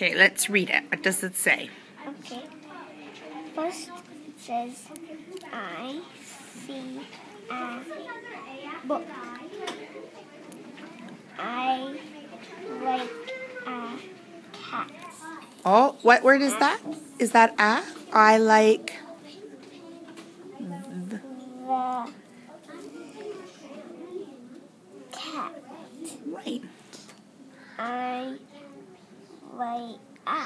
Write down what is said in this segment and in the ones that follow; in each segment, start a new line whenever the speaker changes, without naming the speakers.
Okay, let's read it. What does it say?
Okay. First it says, I see a book. I like a cat.
Oh, what word is that? Is that a? I like
The cat.
right.
I like I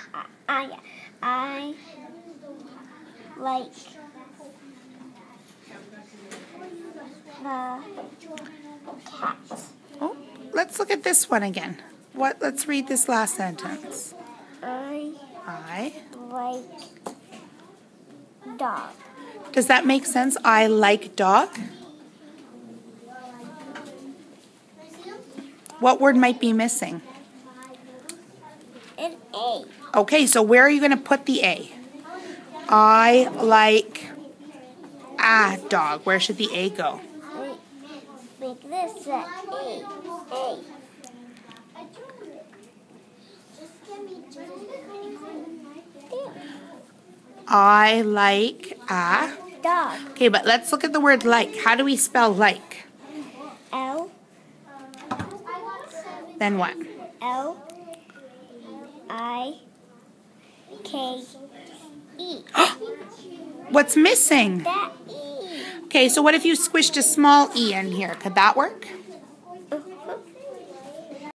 like the cat.
Oh, let's look at this one again. Let's read this last sentence.
I
I.
like dog.
Does that make sense? I like dog. What word might be missing?
An A.
Okay, so where are you going to put the A? I like a dog. Where should the A go?
Make this a A. A.
I like a
Dog.
Okay, but let's look at the word like. How do we spell like?
L.
Then what?
L. I. K. E.
What's missing?
That E.
Okay, so what if you squished a small e in here? Could that work?